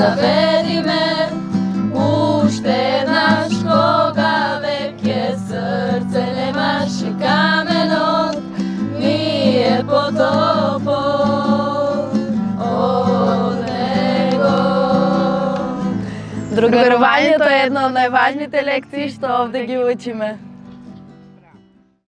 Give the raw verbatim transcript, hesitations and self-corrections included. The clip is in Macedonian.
Zavedi me uštedna škoga, vekje srce nemaš i kamenot nije potopo od него. Другарувањето е една од најважните лекции што овде ги учиме.